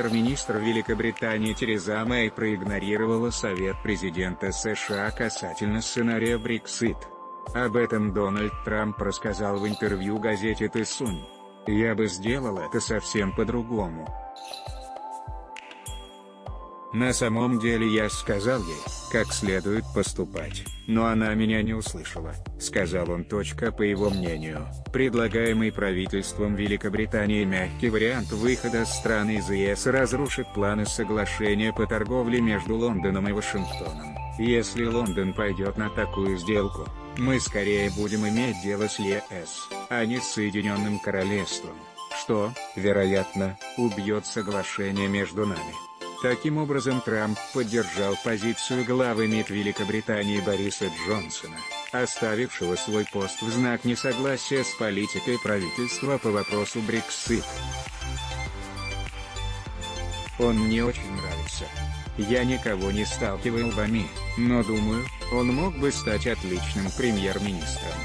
Премьер-министр Великобритании Тереза Мэй проигнорировала совет президента США касательно сценария Brexit. Об этом Дональд Трамп рассказал в интервью газете The Sun. «Я бы сделал это совсем по-другому. На самом деле я сказал ей, как следует поступать, но она меня не услышала», — сказал он. По его мнению, предлагаемый правительством Великобритании мягкий вариант выхода страны из ЕС разрушит планы соглашения по торговле между Лондоном и Вашингтоном. Если Лондон пойдет на такую сделку, мы скорее будем иметь дело с ЕС, а не с Соединенным Королевством, что, вероятно, убьет соглашение между нами. Таким образом, Трамп поддержал позицию главы МИД Великобритании Бориса Джонсона, оставившего свой пост в знак несогласия с политикой правительства по вопросу Brexit. «Он мне очень нравится. Я никого не сталкивал лбами, но думаю, он мог бы стать отличным премьер-министром.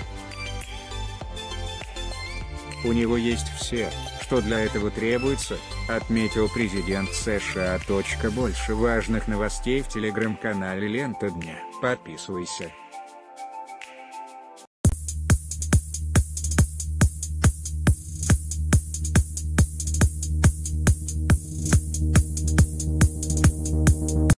У него есть все, что для этого требуется», — отметил президент США. Больше важных новостей в телеграм-канале Лента Дня. Подписывайся.